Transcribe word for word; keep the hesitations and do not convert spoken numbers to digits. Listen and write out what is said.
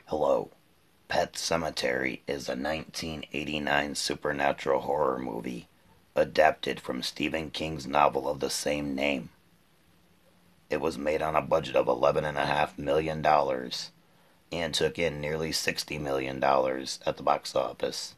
Hello. Pet Sematary is a nineteen eighty-nine supernatural horror movie adapted from Stephen King's novel of the same name. It was made on a budget of eleven point five million dollars and took in nearly sixty million dollars at the box office.